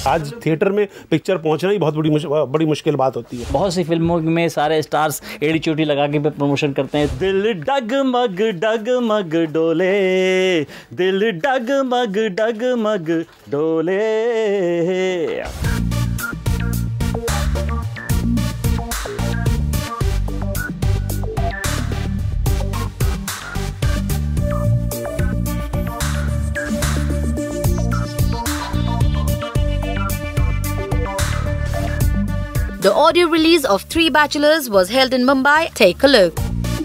आज थिएटर में पिक्चर पहुंचना ही बहुत बड़ी मुश्किल बात होती है। बहुत सी फिल्मों में सारे स्टार्स एड़ी चोटी लगा के प्रमोशन करते हैं। दिल डगमग डगमग डोले, दिल डगमग डगमग डोले। The audio release of Three Bachelors was held in Mumbai. Take a look.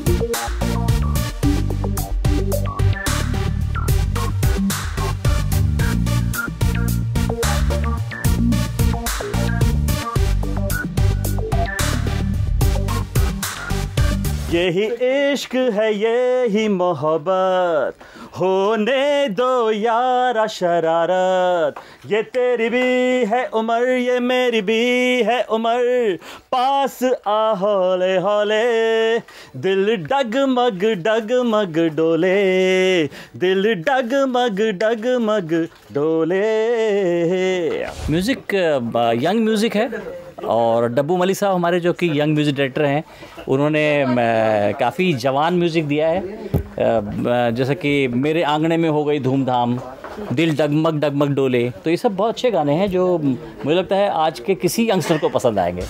यही इश्क है, यही मोहब्बत, होने दो यारा शरारत। ये तेरी भी है उम्र, ये मेरी भी है उम्र, पास आ हौले हौले। दिल डगमग डगमग डोले, दिल डगमग डगमग डोले। म्यूज़िक यंग म्यूज़िक है और डब्बू मलिक साहब हमारे जो कि यंग म्यूज़िक डायरेक्टर हैं, उन्होंने काफ़ी जवान म्यूज़िक दिया है। जैसे कि मेरे आंगने में हो गई धूमधाम, दिल डगमग डगमग डोले। तो ये सब बहुत अच्छे गाने हैं जो मुझे लगता है आज के किसी यंगस्टर को पसंद आएंगे।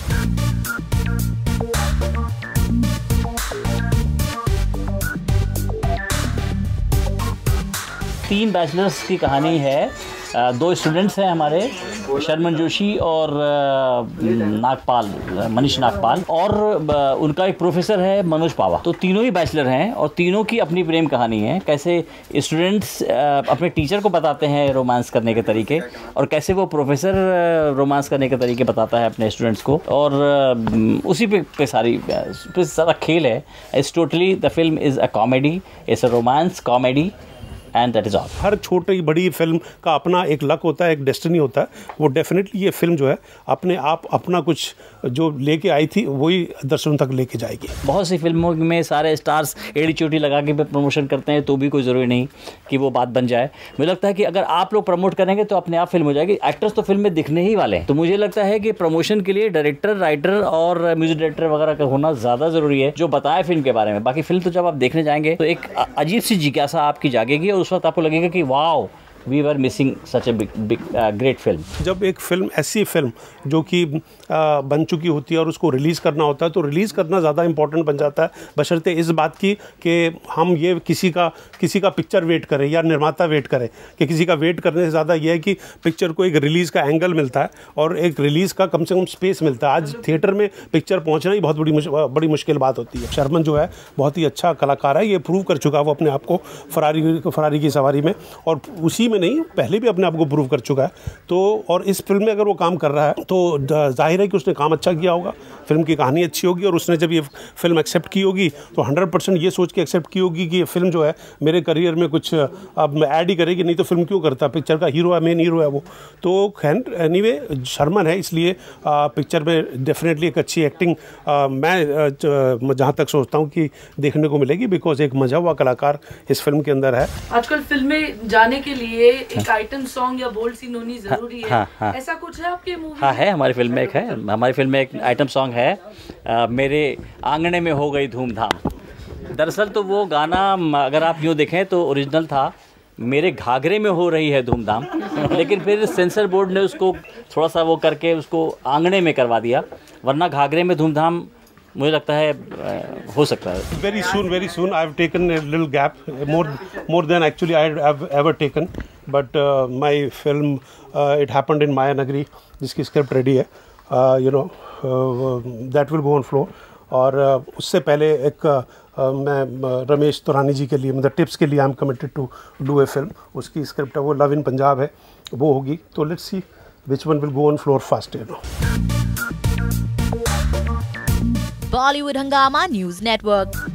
तीन बैचलर्स की कहानी है। दो स्टूडेंट्स हैं हमारे, शर्मन जोशी और नागपाल, मनीष नागपाल, और उनका एक प्रोफेसर है मनोज पावा। तो तीनों ही बैचलर हैं और तीनों की अपनी प्रेम कहानी है। कैसे स्टूडेंट्स अपने टीचर को बताते हैं रोमांस करने के तरीके, और कैसे वो प्रोफेसर रोमांस करने के तरीके बताता है अपने स्टूडेंट्स को, और उसी पे सारा खेल है। It's totally the film is a comedy, it's a romance comedy and that is all. हर छोटी बड़ी फिल्म का अपना एक लक होता है, एक डेस्टिनी होता है। वो डेफिनेटली ये फिल्म जो है अपने आप अपना कुछ जो लेके आई थी वही दर्शकों तक लेके जाएगी। बहुत सी फिल्मों में सारे स्टार्स एड़ी चोटी लगा के प्रमोशन करते हैं, तो भी कोई ज़रूरी नहीं कि वो बात बन जाए। मुझे लगता है कि अगर आप लोग प्रमोट करेंगे तो अपने आप फिल्म हो जाएगी। एक्टर्स तो फिल्म में दिखने ही वाले हैं। तो मुझे लगता है कि प्रमोशन के लिए डायरेक्टर, राइटर और म्यूजिक डायरेक्टर वगैरह का होना ज़्यादा ज़रूरी है, जो बताए फिल्म के बारे में। बाकी फिल्म तो जब आप देखने जाएंगे तो एक अजीब सी जिज्ञासा आपकी जागेगी और उस वक्त आपको लगेगा कि wow, we were missing such a big great film. जब एक फिल्म, ऐसी फिल्म जो कि बन चुकी होती है और उसको रिलीज़ करना होता है, तो रिलीज़ करना ज़्यादा इंपॉर्टेंट बन जाता है, बशर्ते इस बात की कि हम ये किसी का पिक्चर वेट करें या निर्माता वेट करे। कि किसी का वेट करने से ज़्यादा ये है कि पिक्चर को एक रिलीज़ का एंगल मिलता है और एक रिलीज़ का कम से कम स्पेस मिलता है। आज थिएटर में पिक्चर पहुँचना ही बहुत बड़ी मुश्किल बात होती है। शर्मन जो है बहुत ही अच्छा कलाकार है, ये प्रूव कर चुका है वो अपने आप को फरारी की सवारी में, और उसी में नहीं, पहले भी अपने आप को प्रूव कर चुका है। तो और इस फिल्म में अगर वो काम कर रहा है तो जाहिर है कि उसने काम अच्छा किया होगा, फिल्म की कहानी अच्छी होगी, और उसने जब ये फिल्म एक्सेप्ट की होगी तो 100% ये सोच के एक्सेप्ट की होगी कि ये फिल्म जो है मेरे करियर में कुछ अब ऐड ही करेगी, नहीं तो फिल्म क्यों करता, पिक्चर का हीरो है, मेन हीरो है वो। तो एनीवे शर्मन है, इसलिए पिक्चर में डेफिनेटली एक अच्छी एक्टिंग मैं जहाँ तक सोचता हूँ कि देखने को मिलेगी, बिकॉज एक मजा हुआ कलाकार इस फिल्म के अंदर है। आजकल फिल्म में जाने के लिए एक आइटम सॉन्ग या बोल्ड सीन होनी जरूरी है। हाँ। ऐसा कुछ है आपके मूवी? हाँ है, हमारी फिल्म में एक है। हमारी फिल्म में एक आइटम सॉन्ग है, मेरे आंगने में हो गई धूमधाम। दरअसल तो वो गाना अगर आप यूँ देखें तो ओरिजिनल था मेरे घाघरे में हो रही है धूमधाम, लेकिन फिर सेंसर बोर्ड ने उसको थोड़ा सा वो करके उसको आंगने में करवा दिया, वरना घाघरे में धूमधाम मुझे लगता है हो सकता है। Very soon I have taken a little gap, more than actually I have ever taken, but my film it happened in Maya Nagari, जिसकी स्क्रिप्ट रेडी है, you know that will go on floor. और उससे पहले एक मैं रमेश तुरानी जी के लिए, मतलब टिप्स के लिए I am committed to do a film, उसकी स्क्रिप्ट है वो लव इन पंजाब है, वो होगी। तो let's see which one will go on floor first, you know. Bollywood Hungama News Network.